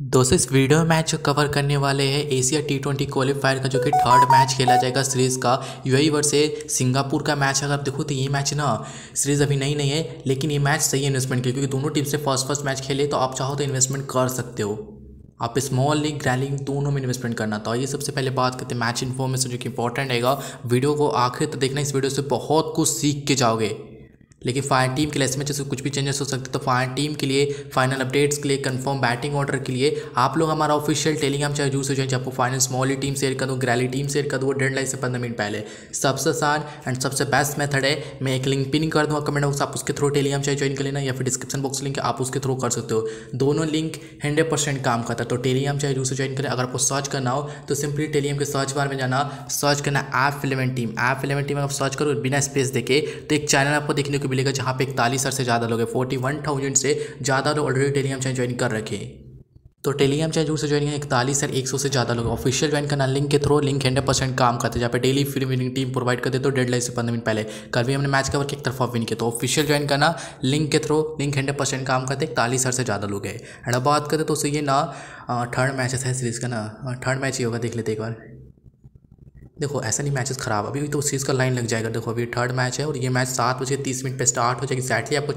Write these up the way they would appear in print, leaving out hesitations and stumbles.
दोस्तों इस video match जो कवर करने वाले हैं एशिया T20 क्वालिफायर का जो कि थर्ड मैच खेला जाएगा सीरीज़ का यूएई वर्सेस सिंगापुर का मैच। अगर आप देखो तो ये मैच ना सीरीज़ अभी नहीं है, लेकिन ये मैच सही है इन्वेस्टमेंट के, क्योंकि दोनों टीम से फर्स्ट मैच खेले तो आप चाहो तो इन्वेस्टमेंट कर सकते हो। आप स्मॉल लीग ग्रैंड लीग दोनों में इन्वेस्टमेंट करना था। ये सबसे पहले बात करते हैं मैच इन्फॉर्मेशन जो कि इंपॉर्टेंट रहेगा। वीडियो को आखिर तक देखना, इस वीडियो से बहुत कुछ सीख के जाओगे। लेकिन फायर टीम के लिए इसमें जैसे कुछ भी चेंजेस हो सकते हैं, तो फायर टीम के लिए फाइनल अपडेट्स के लिए कंफर्म बैटिंग ऑर्डर के लिए आप लोग हमारा ऑफिशियल टेलीग्राम चाहे यूज हो जाए। आपको फाइनल स्मॉल टीम शेयर कर दूँ, ग्रैली टीम शेयर कर दूँ, डेडलाइन से 15 मिनट पहले। सबसे आसान एंड सबसे बेस्ट मेथड है, मैं एक लिंक पिन कर दूँगा कमेंट बॉक्स, आप उसके थ्रू टेलीग्राम चाहे ज्वाइन कर लेना, या फिर डिस्क्रिप्शन बॉक्स लिंक आप उसके थ्रू कर सकते हो। दोनों लिंक 100% काम करता है। तो टेलीग्राम चाहे यूज ज्वाइन करें। अगर आपको सर्च करना हो तो सिंपली टेलीग्राम के सर्च बार में जाना, सर्च करना ऐप 11 टीम। ऐप 11 टीम आप सर्च करो बिना स्पेस देके, तो एक चैनल आपको देखने को मिलेगा जहाँ पे 41,000 से ज़्यादा लोग हैं, 41,000 से ज़्यादा लोग ऑलरेडी टेलीग्राम चैनल ज्वाइन कर रखे। तो टेलीग्राम चैनल से ज्वाइन 41,100 से ज़्यादा लोग ऑफिशियल ज्वाइन करना लिंक के थ्रू। लिंक 100% काम करते हैं, जहाँ पे daily free winning team provide कर देते हो डेडलाइन से 15 मिनट पहले। कल भी हमने मैच कवर किया, एक तरफा विन किया। तो ऑफिशियल ज्वाइन करना लिंक के थ्रू, लिंक 100% काम करते हैं। 41,000 से ज़्यादा लोग हैं। एंड अब बात करें तो ये ना थर्ड मैच है सीरीज़ का ना, थर्ड मैच ही होगा, देख लेते एक बार। देखो ऐसा नहीं मैचेस खराब, अभी तो उस चीज़ का लाइन लग जाएगा। देखो अभी थर्ड मैच है और ये मैच 7:30 पे स्टार्ट हो जाएगी एग्जैक्टली। आपको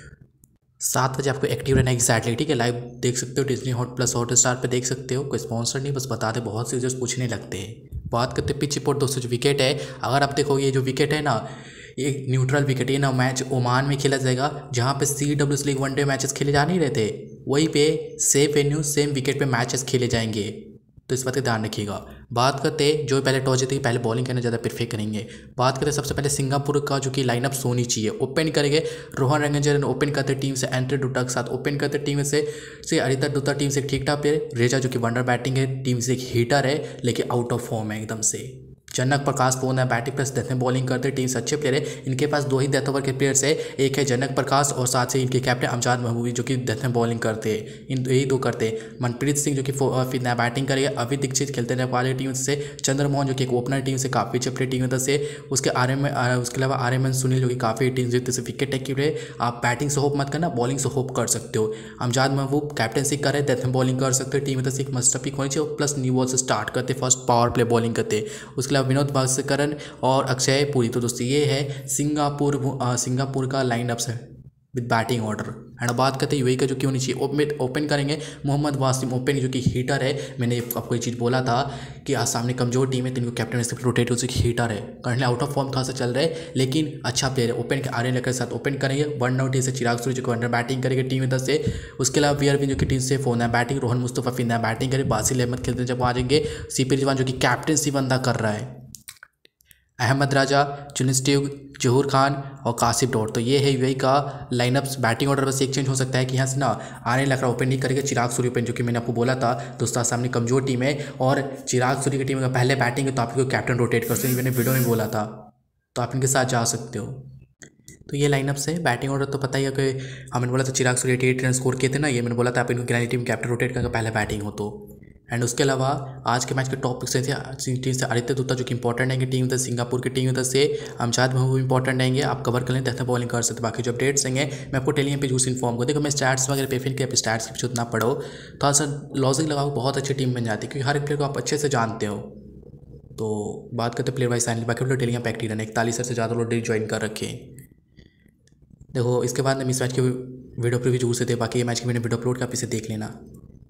7 बजे आपको एक्टिव रहना है एग्जैक्टली, ठीक है। लाइव देख सकते हो डिज्नी हॉट प्लस हॉटस्टार पे देख सकते हो। कोई स्पॉन्सर नहीं, बस बता दे, बहुत से यूजर्स पूछने लगते हैं। बात करते हैं पिच रिपोर्ट। दोस्तों जो विकेट है, अगर आप देखो ये जो विकेट है ना, ये न्यूट्रल विकेट। ये ना मैच ओमान में खेला जाएगा, जहाँ पे CWS लीग वनडे मैचेस खेले जा नहीं रहे थे, वहीं पे सेम वेन्यू सेम विकेट पे मैचेस खेले जाएंगे। तो इस बात का ध्यान रखिएगा। बात करते जो पहले टॉस जीतेगी पहले बॉलिंग करना ज़्यादा प्रेफर करेंगे। बात करते सबसे पहले सिंगापुर का जो कि लाइनअप सोनी चाहिए। ओपन करेंगे रोहन रंगंजन, ओपन करते टीम से एंट्री डुटा के साथ। ओपन करते टीम से अरिता डुटा, टीम से ठीक ठाक प्लेयर। रेजा जो कि वंडर बैटिंग है, टीम से एक हीटर है लेकिन आउट ऑफ फॉर्म है एकदम से। जनक प्रकाश पोन है, बैटिंग प्लस डेथ में बॉलिंग करते टीम से अच्छे प्लेयर है। इनके पास 2 ही डेथ ओवर के प्लेयर्स है, एक है जनक प्रकाश और साथ ही इनके कैप्टन अमजाद महबूबी जो कि डेथ में बॉलिंग करते हैं। यही दो करते हैं। मनप्रीत सिंह जो कि फिर नया बैटिंग करेगा। अभी दीक्षित खेलते हैं नेपाली टीम से। चंद्रमोहन जो कि एक ओपनर टीम से काफ़ी अच्छे प्लेयर टीम से। उसके उसके अलावा RMN सुनील जो कि काफ़ी टीम से विकेट टेक रहे। आप बैटिंग से होप मत करना, बॉलिंग से होप कर सकते हो। अमजाद महबूब कैप्टनसी करे, डेथ में बॉलिंग कर सकते हो। टीम से एक मस्ट पिक होनी चाहिए, प्लस न्यू बॉल से स्टार्ट करते, फर्स्ट पावर प्ले बॉलिंग करते। उसके अलावा विनोद भास्कर और अक्षय पुरी। तो दोस्तों ये है सिंगापुर का लाइनअप है विद बैटिंग ऑर्डर। एंड बात करते हैं यूएई का जो कि होनी चाहिए। ओपन करेंगे मोहम्मद वासिम, ओपन जो कि हीटर है। मैंने आपको ये चीज़ बोला था कि आज सामने कमजोर टीम है, तो इनको कैप्टन से रोटेट हो सके। हीटर है, करंटली आउट ऑफ फॉर्म थोड़ा सा चल रहा है लेकिन अच्छा प्लेयर है। ओपन के आर्यन लकर के साथ ओपन करेंगे। 1 आउट से चिराग सूर्य जो कि अंडर बैटिंग करेंगे टीम में 10 से। उसके अलावा वी आर विन जो कि टीम से 4 नया बैटिंग। रोहन मुस्तफ़ा फिर नया बैटिंग करे। बासिल अहमद खेलते जब आ जाएंगे। CP रिजवान जो कि कैप्टनसी बंदा कर रहा है। अहमद राजा, चुनिस्टिव, जहूर खान और कासिफ डॉट। तो ये है यूएई का लाइनअप्स। बैटिंग ऑर्डर बस एक चेंज हो सकता है कि यहाँ से ना आने लग रहा ओपन नहीं करेगा, चिराग सूर्य ओपन, जो कि मैंने आपको बोला था दोस्तों सामने कमजोर टीम है और चिराग सूर्य की टीम का पहले बैटिंग है, तो आप इनको कैप्टन रोटेट कर सकते हैं। मैंने वीडियो में बोला था, तो आप इनके साथ जा सकते हो। तो ये लाइनअप्स है। बैटिंग ऑर्डर तो पता ही है कि मैंने बोला था चिराग सूर्य 88 रन स्कोर किए थे ना, ये मैंने बोला था आप इनको ग्रैंड टीम कैप्टन रोटेट करके पहले बैटिंग हो तो। एंड उसके अलावा आज के मैच के टॉप पिक्स थे टीम से आदित्य दुत्ता जो कि इंपॉर्टेंट है टीम से। सिंगापुर की टीम से अमजाद महबूब इंपॉर्टेंट रहेंगे, आप कवर कर लें, तथा बॉलिंग कर सकते। बाकी जो अपडेट्स हैं मैं आपको टेलीग्राम पे जूस इन्फॉर्म कर। देखो मैं स्टैट्स वगैरह पे फिर कि आप स्टैट्स के पीछे उतना पढ़ो, थोड़ा सा लॉजिक लगाओ, बहुत अच्छी टीम बन जाती है क्योंकि हर एक प्लेयर को आप अच्छे से जानते हो। तो बात करते प्लेयर वाइज साइन, बाकी लोग टेलीग्राम पे एक्टिव रहना। 41 से ज़्यादा लोग ज्वाइन कर रखे। देखो इसके बाद इस मैच की वीडियो प्रीव्यू जरूर से थे, बाकी ये मैच की मैंने वीडियो अपलोड कर, आप इसे देख लेना।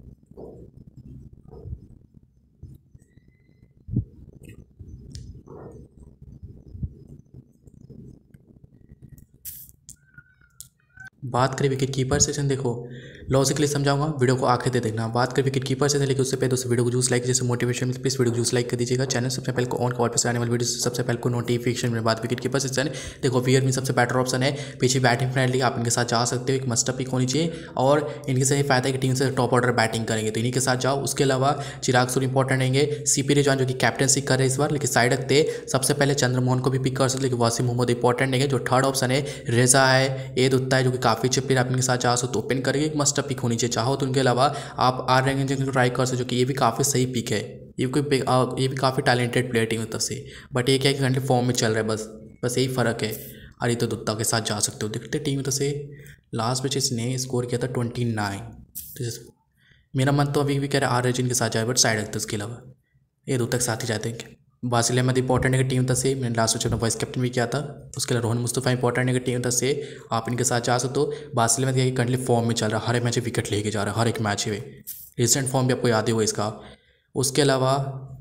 बात करें विकेट कीपर सेशन, देखो लॉजिकली समझाऊंगा, वीडियो को आखिर दे देखना। बात करें विकेट कीपर सेशन, लेकिन उससे पहले दोस्तों वीडियो को जूस लाइक जैसे मोटिवेशन प्लीज वीडियो को जूस लाइक कर दीजिएगा। चैनल सबसे पहले ऑन कॉल पर आने वाली वीडियो सबसे पहले को नोटिफिकेशन में। बात विकेट कीपर सेशन, देखो वियर में सबसे बेटर ऑप्शन है, पीछे बैटिंग फ्रेंडली, आप इनके साथ जा सकते हो। एक मस्ट पिक होनी चाहिए और इनके से फायदा है कि टीम से टॉप ऑर्डर बैटिंग करेंगे, तो इन्हीं के साथ जाओ। उसके अलावा चिराग सूर्य इंपॉर्टेंट रहेंगे। CP रिजवान जो कि कैप्टनसी कर रहे हैं इस बार, लेकिन साइड रखते सबसे पहले चंद्रमोहन को भी पिक कर सकते, लेकिन वासिम मोहम्मद इंपॉर्टेंट है। जो थर्ड ऑप्शन है रेजा है, ए दुत्ता है जो कि काफ़ी अच्छे प्लेयर, आप इनके साथ जा सकते तो ओपन करेंगे। एक मस्ट पिक होनी चाहिए चाहो तो। उनके अलावा आप आर रंगन को ट्राई कर सकते हो, जो कि ये भी काफ़ी सही पिक है। ये भी काफ़ी टैलेंटेड प्लेयर टीम तरफ से, बट ये क्या है कि घंटे फॉर्म में चल रहा है, बस यही फ़र्क है। आदित्य दुत्ता के साथ जा सकते हो। देखते टीम तरफ से लास्ट मैच इसने स्कोर किया था 29, तो मेरा मन तो अभी भी कह रहा है आर अर्जुन के साथ जाए, बट साइड एक्टर्स के अलावा ये दो तक साथ ही जाते हैं। बासिल अहमद इंपॉर्टेंट है कि टीम से मैंने लास्ट मैच में वाइस कैप्टन भी किया था। उसके अलावा रोहन मुस्तफ़ा इंपॉर्टेंट है कि टीम से आप इनके साथ जा सकते हो। बासिल अहमद क्या करंटली फॉर्म में चल रहा है, हर एक मैच विकेट लेके जा रहा है, हर एक मैच में रिसेंट फॉर्म भी आपको याद ही होगा इसका। उसके अलावा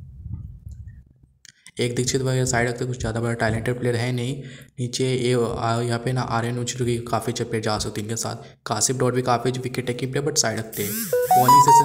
एक दीक्षित वगैरह साइड रखते कुछ ज़्यादा बड़ा टैलेंटेड प्लेयर है नहीं। नीचे ये यहाँ पे ना आर्यन उचरू की काफ़ी अच्छे प्लेयर जा सकते हैं इनके साथ। कासिफ डॉट भी काफ़ी wicket taking player but side रखते हैं।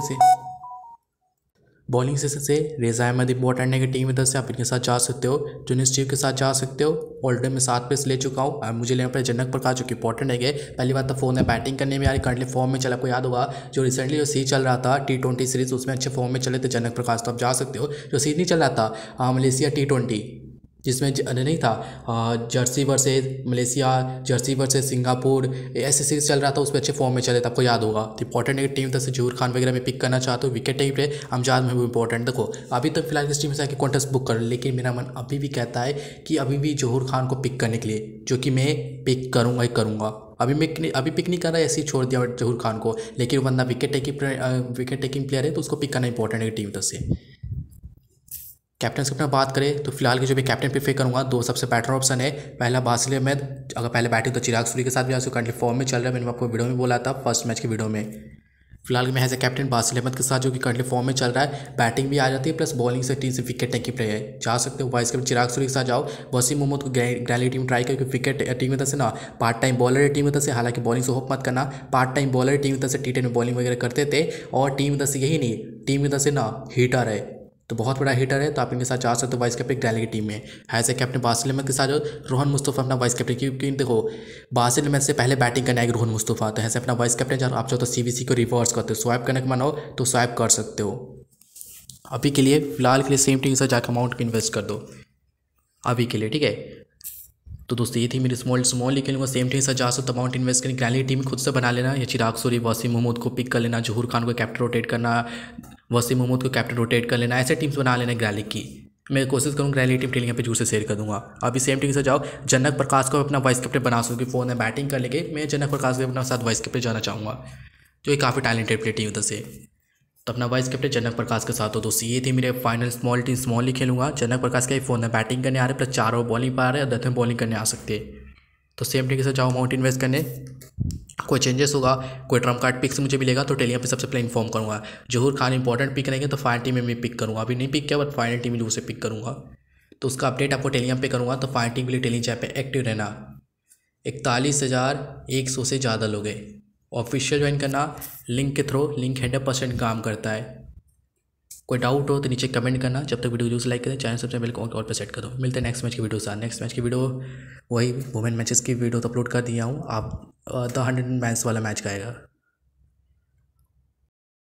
बॉलिंग सेशन से रेजा अहमद इंपॉर्टेंट है कि टीम इधर से आप इनके साथ जा सकते हो। जुनिस चीफ के साथ जा सकते हो। ऑलरेडी मैं 7 पे ले चुका हूँ। अब मुझे लेना पड़े जनक प्रकाश जो कि इंपॉर्टेंट है। पहली बात तो फोन है बैटिंग करने में यार करंटली फॉर्म में चला, आपको याद होगा जो रिसेंटली जो सीरीज चल रहा था T20 सीरीज उसमें अच्छे फॉर्म में चले थे जनक प्रकाश, तो आप जा सकते हो। जो सीरीज नहीं चल रहा था मलेशिया T20 जिसमें नहीं था Jersey versus Malaysia, Jersey versus Singapore, ऐसे सीरीज चल रहा था उसमें अच्छे फॉर्म में चले थे, आपको याद होगा। तो इंपॉर्टेंट है कि टीम तरफ से जहूर खान वगैरह में पिक करना चाहते हो। विकेट टेकिंग पे अमजाद में भी इंपॉर्टेंट। देखो अभी तक फिलहाल इस टीम से आके कॉन्टेस्ट बुक कर, लेकिन मेरा मन अभी भी कहता है कि अभी भी जहूर खान को पिक करने के लिए, जो कि मैं पिक करूँगा ही करूँगा। अभी पिक नहीं कर रहा है, ऐसे ही छोड़ दिया जहूर खान को, लेकिन वो बंदा विकेट टेकिंग प्लेयर है तो उसको पिक करना इंपॉर्टेंट है टीम तरफ से। कैप्टन से अपना बात करें तो फिलहाल के जो मैं कैप्टन प्रीफर करूंगा, दो सबसे बेटर ऑप्शन है। पहला बासिल अहमद, अगर पहले बैटिंग तो चिराग सूरी के साथ भी करंटली फॉर्म में चल रहा है, मैंने आपको वीडियो में बोला था फर्स्ट मैच की वीडियो में। फिलहाल मैं as a captain Basil Ahmed के साथ जो कि करंटली फॉर्म में चल रहा है, बैटिंग भी आ जाती है प्लस बॉलिंग से टीम से विकेट टेकिंग प्लेयर है, जा सकते हो। वाइस कैप्टन चिराग सूरी के साथ जाओ। वसीम मोहम्मद को ग्रैली टीम ट्राई करके विकेट टीम में तरफ से ना पार्ट टाइम बॉलर है टीम में तरफ से, हालांकि बॉलिंग से होप मत करना, पार्ट टाइम बॉलर टीम में तरफ से T10 में बॉलिंग वगैरह करते थे। और टीम में तरफ से यही नहीं, टीम में तरफ से ना हीटर है, तो बहुत बड़ा हिटर है, तो आप इनके साथ जा सकते हो वाइस कैप्टन ग्रैली की टीम में। ऐसे कैप्टन बासिल अहमद के साथ जो रोहन मुस्तफ़ा अपना वाइस कैप्टन, क्योंकि देखो बासिल अहमद से पहले बैटिंग करना है रोहन मुस्तफ़ा, तो ऐसे अपना वाइस कैप्टन जब आप चाहो तो CVC को रिवर्स करते हो, स्वाइप करने का मन हो तो स्वाइप कर सकते हो। अभी के लिए फिलहाल के लिए सेम टीम के साथ जाकर अमाउंट इन्वेस्ट कर दो अभी के लिए, ठीक है। तो दोस्तों ये थी मेरी स्मॉल लिख लूँगा, सेम टीम से जा सकते अमाउंट इन्वेस्ट करनी। ग्रैली टीम खुद से बना लेना, या चिराग सूरी वसीम मोहम्मद को पिक कर लेना, जहूर खान को कैप्टन रोटेट करना, वसीम मोहम्मद को कैप्टन रोटेट कर लेना, ऐसे टीम्स बना लेना ग्रैली की। मैं कोशिश करूँ ग्रैली टीम टेलिंग पे जूर से शेयर कर दूंगा। अभी सेम टीम से जाओ, जनक प्रकाश को अपना वाइस कैप्टन बना सकूँ, फोन है बैटिंग कर लेंगे, मैं जनक प्रकाश को अपना साथ वाइस कैप्टन जाना चाहूँगा, जो काफ़ी टैलेंटेड प्लेयर टीम उधर से। तो अपना वाइस कैप्टन जनक प्रकाश के साथ हो। दोस्तों ये थी मेरे फाइनल स्मॉल टीम, स्मॉल ही खेलूंगा। जनक प्रकाश का ही फोन है बैटिंग करने आ रहे, प्लस 4 ओवर बॉलिंग पर आ रहे हैं और 10 में बॉलिंग करने आ सकते हैं। तो सेम टीम के साथ जाओ अमाउंट इन्वेस्ट करने। कोई चेंजेस होगा, कोई ट्रम्प कार्ड पिक से मुझे मिलेगा तो टेलिग्राम पे सबसे पहले इन्फॉर्म करूँगा। जहूर खान इंपॉर्टेंट पिक रहेंगे तो फाइनल टीम में मैं पिक करूँगा, अभी नहीं पिक किया बट फाइनल टीम में जरूर से पिक करूँगा, तो उसका अपडेट आपको टेलिग्राम पे करूँगा। तो फाइनल टीम के लिए टेलिग्राम चैट पे एक्टिव रहना। 41,100 से ज़्यादा लोग हैं। ऑफिशियल ज्वाइन करना लिंक के थ्रू, लिंक 100% काम करता है। कोई डाउट हो तो नीचे कमेंट करना। जब तक वीडियो जरूर लाइक करें, चैनल सबसे पहले ऑल पे सेट कर दो। मिलते हैं नेक्स्ट मैच की वीडियो के साथ। नेक्स्ट मैच की वीडियो वही वुमेन मैचेस की वीडियो तो अपलोड कर दिया हूँ, आप द 100 मैच वाला मैच का आएगा।